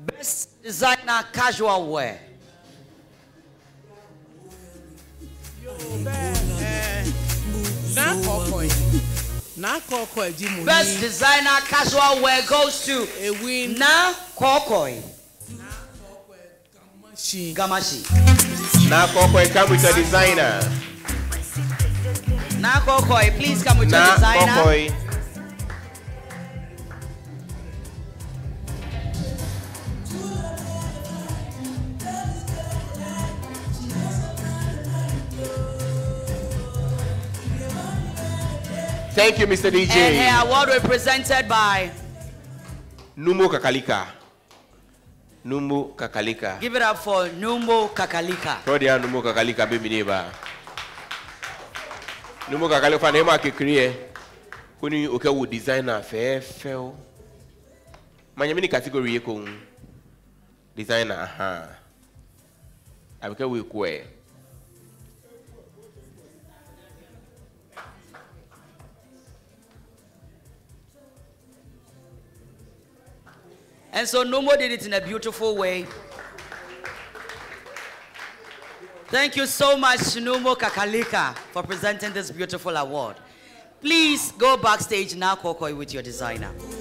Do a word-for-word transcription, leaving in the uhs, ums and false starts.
Best designer casual wear. Best designer casual wear goes to Naa Kokoi. Gamashi. Naa Kokoi, come with your designer. Naa Kokoi, please come with your Naa designer. Kokoi. Thank you, Mister D J. And her award represented by Numbo Kakalika. Numbo Kakalika. Give it up for Numbo Kakalika. Rodia Numbo Kakalika, baby neighbor. Numbo Kakalika, nema kikriye. Kuni uke wo designer fair fair. Manyamini category yeko. Designer, aha. Abike wo kwe. And so Numbo did it in a beautiful way. Thank you so much, Numbo Kakalika, for presenting this beautiful award. Please go backstage now, Kokoi, with your designer.